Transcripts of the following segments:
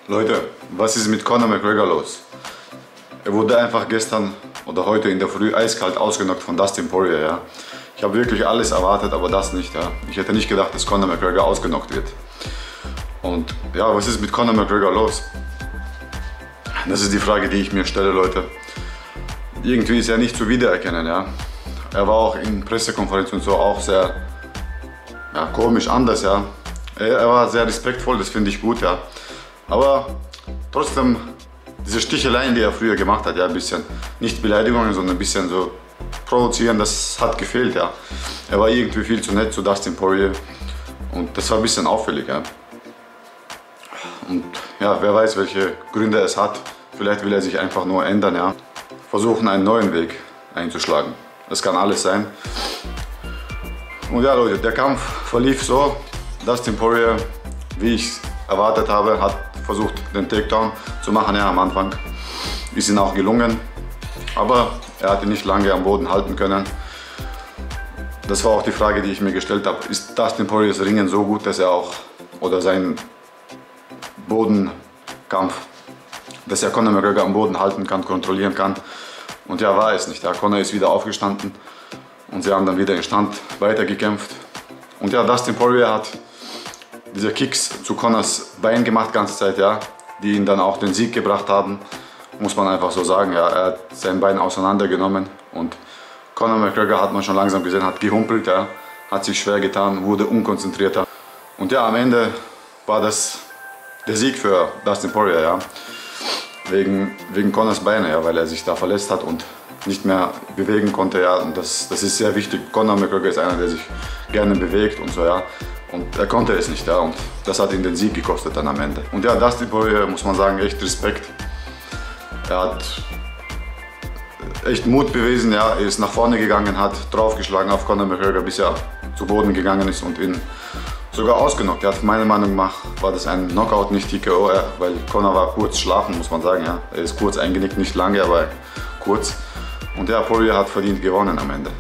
Leute, was ist mit Conor McGregor los? Er wurde einfach gestern oder heute in der Früh eiskalt ausgenockt von Dustin Poirier. Ja. Ich habe wirklich alles erwartet, aber das nicht. Ja. Ich hätte nicht gedacht, dass Conor McGregor ausgenockt wird. Und ja, was ist mit Conor McGregor los? Das ist die Frage, die ich mir stelle, Leute. Irgendwie ist er nicht zu wiedererkennen. Ja. Er war auch in Pressekonferenzen und so auch sehr komisch anders. Ja. Er war sehr respektvoll, das finde ich gut. Ja. Aber trotzdem, diese Sticheleien, die er früher gemacht hat, ja, ein bisschen, nicht Beleidigungen, sondern ein bisschen so provozieren, das hat gefehlt, ja. Er war irgendwie viel zu nett zu Dustin Poirier und das war ein bisschen auffällig, ja. Und ja, wer weiß, welche Gründe es hat. Vielleicht will er sich einfach nur ändern, ja. Versuchen, einen neuen Weg einzuschlagen. Das kann alles sein. Und ja, Leute, der Kampf verlief so. Dustin Poirier, wie ich erwartet habe, hat versucht, den Takedown zu machen, ja, am Anfang. Ist ihm auch gelungen, aber er hat ihn nicht lange am Boden halten können. Das war auch die Frage, die ich mir gestellt habe. Ist Dustin Poiriers Ringen so gut, dass er auch, oder sein Bodenkampf, dass er Conor McGregor am Boden halten kann, kontrollieren kann? Und ja, war es nicht. Ja, Conor ist wieder aufgestanden und sie haben dann wieder im Stand weitergekämpft. Und ja, Dustin Poirier hat diese Kicks zu Conors Bein gemacht die ganze Zeit, ja, die ihn dann auch den Sieg gebracht haben, muss man einfach so sagen. Ja. Er hat sein Bein auseinandergenommen und Conor McGregor, hat man schon langsam gesehen, hat gehumpelt, ja, hat sich schwer getan, wurde unkonzentrierter. Und ja, am Ende war das der Sieg für Dustin Poirier, ja, wegen Conors Beine, ja, weil er sich da verletzt hat und nicht mehr bewegen konnte. Ja, und das ist sehr wichtig. Conor McGregor ist einer, der sich gerne bewegt und so, ja. Und er konnte es nicht, ja, und das hat ihn den Sieg gekostet dann am Ende. Und ja, Dustin Poirier, muss man sagen, echt Respekt. Er hat echt Mut bewiesen, ja, er ist nach vorne gegangen, hat draufgeschlagen auf Conor McGregor, bis er zu Boden gegangen ist und ihn sogar ausgenockt. Ja, meiner Meinung nach war das ein Knockout, nicht TKO, ja, weil Conor war kurz schlafen, muss man sagen. Ja. Er ist kurz eingenickt, nicht lange, aber kurz. Und ja, Poirier hat verdient gewonnen am Ende.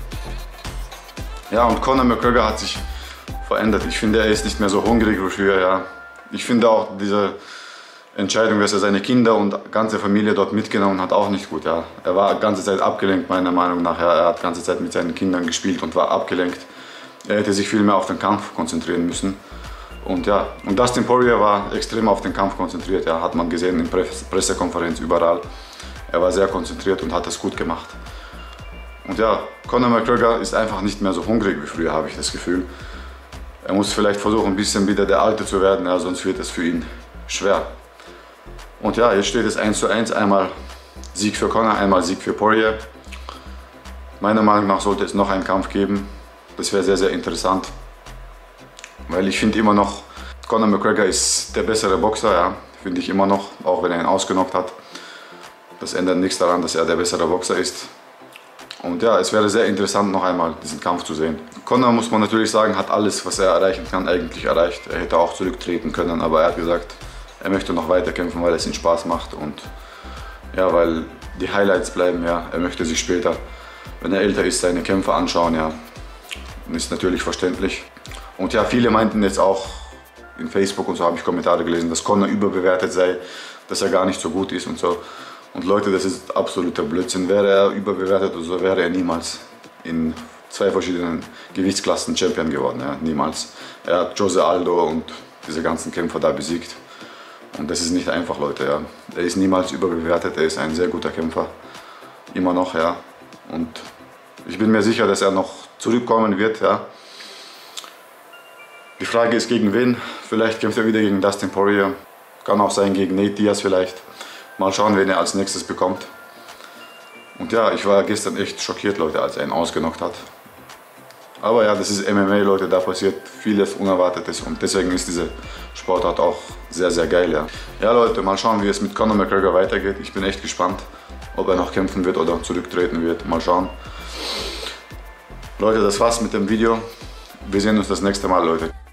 Ja, und Conor McGregor hat sich verändert. Ich finde, er ist nicht mehr so hungrig wie früher. Ja. Ich finde auch diese Entscheidung, dass er seine Kinder und ganze Familie dort mitgenommen hat, auch nicht gut. Ja. Er war die ganze Zeit abgelenkt, meiner Meinung nach. Ja. Er hat die ganze Zeit mit seinen Kindern gespielt und war abgelenkt. Er hätte sich viel mehr auf den Kampf konzentrieren müssen. Und ja, und Dustin Poirier war extrem auf den Kampf konzentriert. Ja. Hat man gesehen in der Pressekonferenz überall. Er war sehr konzentriert und hat das gut gemacht. Und ja, Conor McGregor ist einfach nicht mehr so hungrig wie früher, habe ich das Gefühl. Er muss vielleicht versuchen, ein bisschen wieder der Alte zu werden, ja, sonst wird es für ihn schwer. Und ja, jetzt steht es 1:1, einmal Sieg für Conor, einmal Sieg für Poirier. Meiner Meinung nach sollte es noch einen Kampf geben. Das wäre sehr, sehr interessant. Weil ich finde immer noch, Conor McGregor ist der bessere Boxer, ja, finde ich immer noch, auch wenn er ihn ausgenockt hat. Das ändert nichts daran, dass er der bessere Boxer ist. Und ja, es wäre sehr interessant, noch einmal diesen Kampf zu sehen. Conor, muss man natürlich sagen, hat alles, was er erreichen kann, eigentlich erreicht. Er hätte auch zurücktreten können, aber er hat gesagt, er möchte noch weiter kämpfen, weil es ihm Spaß macht und ja, weil die Highlights bleiben, ja. Er möchte sich später, wenn er älter ist, seine Kämpfe anschauen, ja. Und ist natürlich verständlich. Und ja, viele meinten jetzt auch, in Facebook und so habe ich Kommentare gelesen, dass Conor überbewertet sei, dass er gar nicht so gut ist und so. Und Leute, das ist absoluter Blödsinn. Wäre er überbewertet oder so, wäre er niemals in 2 verschiedenen Gewichtsklassen Champion geworden. Ja, niemals. Er hat Jose Aldo und diese ganzen Kämpfer da besiegt. Und das ist nicht einfach, Leute. Ja. Er ist niemals überbewertet, er ist ein sehr guter Kämpfer. Immer noch, ja. Und ich bin mir sicher, dass er noch zurückkommen wird. Ja. Die Frage ist, gegen wen? Vielleicht kämpft er wieder gegen Dustin Poirier. Kann auch sein gegen Nate Diaz vielleicht. Mal schauen, wen er als nächstes bekommt. Und ja, ich war gestern echt schockiert, Leute, als er ihn ausgenockt hat. Aber ja, das ist MMA, Leute, da passiert vieles Unerwartetes und deswegen ist diese Sportart auch sehr, sehr geil, ja. Ja, Leute, mal schauen, wie es mit Conor McGregor weitergeht. Ich bin echt gespannt, ob er noch kämpfen wird oder zurücktreten wird. Mal schauen. Leute, das war's mit dem Video. Wir sehen uns das nächste Mal, Leute.